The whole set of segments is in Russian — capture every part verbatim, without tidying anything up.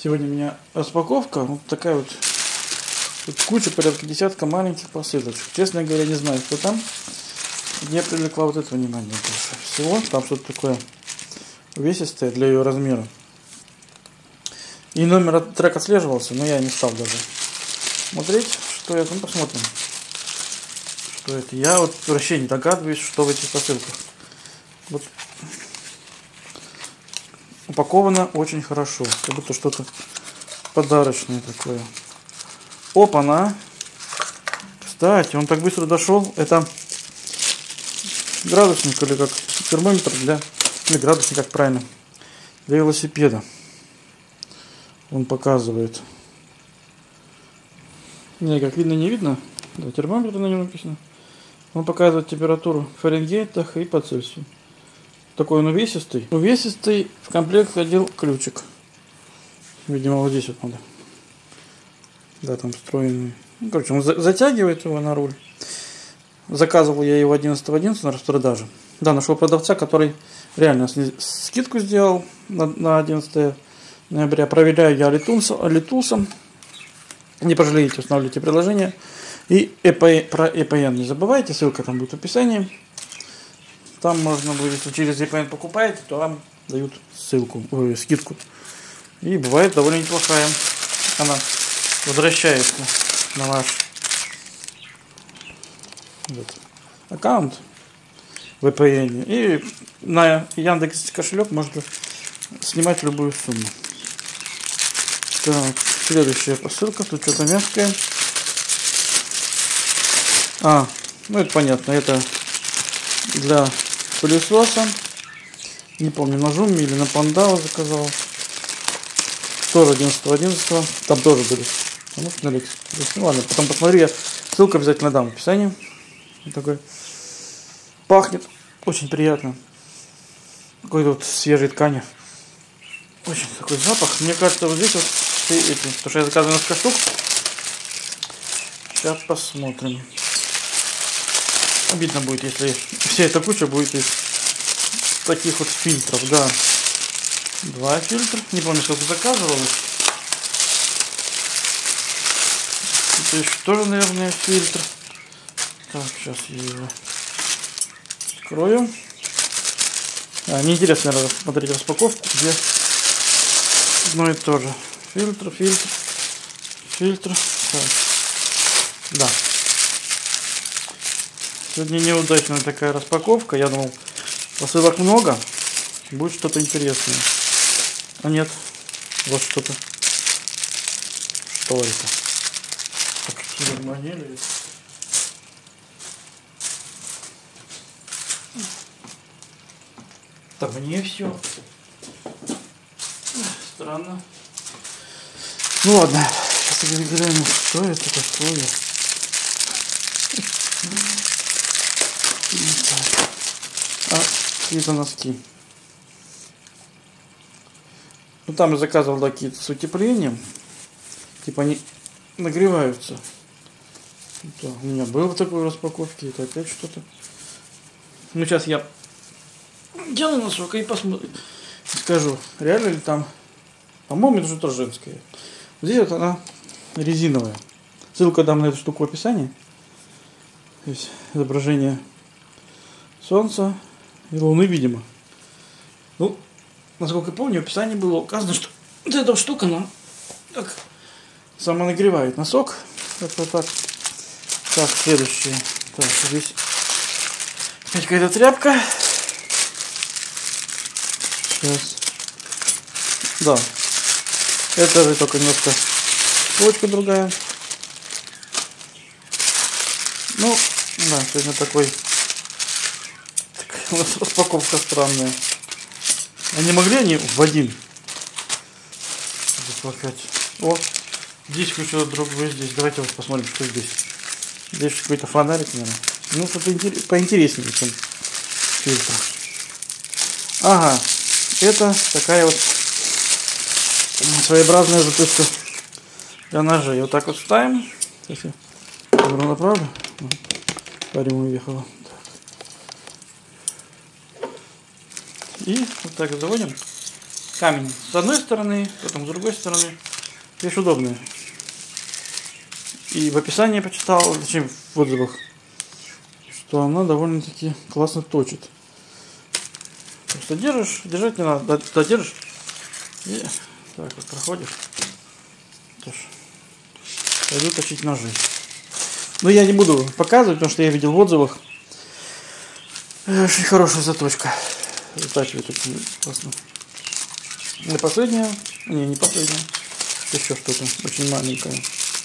Сегодня у меня распаковка. Вот такая вот. Тут куча, порядка десятка маленьких посылочек. Честно говоря, не знаю, что там. Мне привлекла вот это внимание больше всего. Там что-то такое увесистое для ее размера. И номер трек отслеживался, но я не стал даже смотреть, что это. Ну, посмотрим, что это. Я вот вообще не догадываюсь, что в этих посылках. Вот. Упаковано очень хорошо. Как будто что-то подарочное такое. Опа-на! Кстати, он так быстро дошел. Это градусник или как термометр для... Или градусник, как правильно. Для велосипеда. Он показывает. Не, как видно, не видно. Да, термометр на нем написано. Он показывает температуру в Фаренгейтах и по Цельсию. Такой он увесистый. Увесистый. В комплект входил ключик. Видимо, вот здесь вот надо. Да, там встроенный. Ну, короче, он за затягивает его на руль. Заказывал я его одиннадцатого одиннадцатого на распродаже. Да, нашел продавца, который реально скидку сделал на, на одиннадцатое ноября. Проверяю я Алитулсом. Не пожалеете, устанавливайте приложение. И и пи эн, про и пи эн не забывайте, ссылка там будет в описании. Там можно будет, если через и пи эн покупаете, то вам дают ссылку, ой, скидку. И бывает довольно неплохая. Она возвращается на ваш вот, аккаунт в и пи эн. И на Яндекс кошелек можно снимать любую сумму. Так, следующая посылка. Тут что-то мягкое. А, ну это понятно. Это для пылесоса. Не помню, на Жуме или на Пандау заказал. Тоже одиннадцатого одиннадцатого. Там тоже были. А может на Алиэкспресс. Ну ладно, потом посмотрю. Я ссылку обязательно дам в описании. Вот такой. Пахнет очень приятно. Какой-то вот свежей ткани. Очень такой запах. Мне кажется, вот здесь вот все эти. Потому что я заказываю несколько штук. Сейчас посмотрим. Обидно будет, если вся эта куча будет из таких вот фильтров. Да. Два фильтра. Не помню, сколько заказывал. Это еще тоже, наверное, фильтр. Так, сейчас я его открою. А, мне интересно, наверное, смотреть распаковку, где одно и то же. Фильтр, фильтр, фильтр. Так. Да. Сегодня неудачная такая распаковка. Я думал, посылок много. Будет что-то интересное. А нет. Вот что-то. Что это? Так, какие манели. Так, мне все. Странно. Ну ладно. Сейчас я глянем, что это такое. А, какие-то носки. Ну там я заказывал какие-то с утеплением. Типа они нагреваются. Да, у меня было в такой распаковке. Это опять что-то. Ну сейчас я делаю носок и посмотрим. Скажу, реально ли там. По-моему, это же тоже женская. Здесь вот она резиновая. Ссылку дам на эту штуку в описании. Здесь изображение солнца и луны, видимо. Ну, насколько я помню, в описании было указано, что вот эта штука нам так самонагревает носок. Как-то так. Так, следующее. Так, здесь опять какая-то тряпка. Сейчас. Да. Это же только немножко почка другая. Ну, да, сегодня такой, такая у нас распаковка странная. А не могли они в один запакать? О, здесь что-то другое здесь. Давайте вот посмотрим, что здесь. Здесь какой-то фонарик, наверное. Ну, что-то поинтереснее, чем фильтр. Ага, это такая вот своеобразная затычка для ножей. Вот так вот ставим. Сейчас я поверну направо. Парень уехала. И вот так заводим. камень с одной стороны, потом с другой стороны. Вещь удобная. И в описании я почитал, точнее в отзывах, что она довольно-таки классно точит. Просто держишь, держать не надо, додержишь и так вот проходишь. Пойду точить ножи. Но я не буду показывать, потому что я видел в отзывах. Очень хорошая заточка. Затачивает очень классно. И последняя. Не, не последняя. Еще что-то очень маленькое.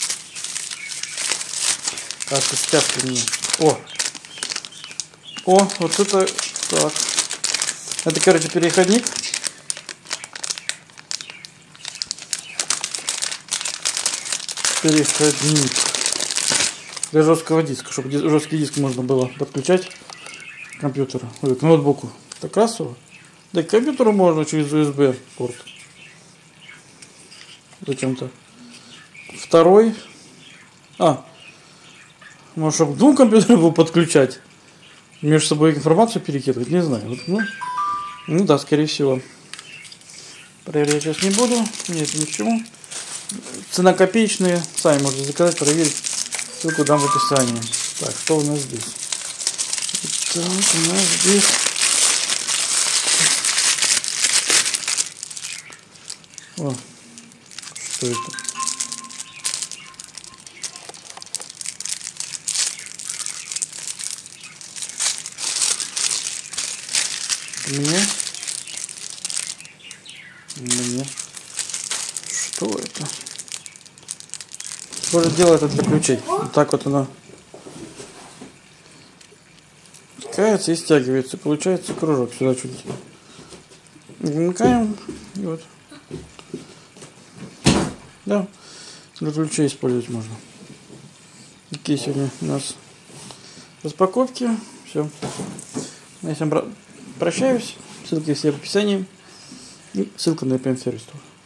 Кажется, стяжка мне. О! О, вот это так. Это, короче, переходник. Переходник для жесткого диска, чтобы жесткий диск можно было подключать к компьютеру, ой, к ноутбуку. Так красиво. Да и к компьютеру можно через ю эс би порт. Зачем-то. Второй. А. Может, чтобы к двум компьютерам был подключать. Между собой информацию перекидывать. Не знаю. Вот, ну, ну да, скорее всего. Проверять сейчас не буду. Нет, ни к чему. Цена копеечная. Сами можете заказать, проверить. Ссылку дам в описании. Так, что у нас здесь? Так, у нас здесь... О, что это? Мне? Мне? Что это? Тоже дело это для ключей. Вот так вот она стягивается и стягивается. Получается кружок сюда чуть. Вмыкаем. И вот. Да. Для ключей использовать можно. Такие сегодня у нас распаковки. Все. Я всем прощаюсь. Ссылки все в описании. И ссылка на эй пи эм сервис.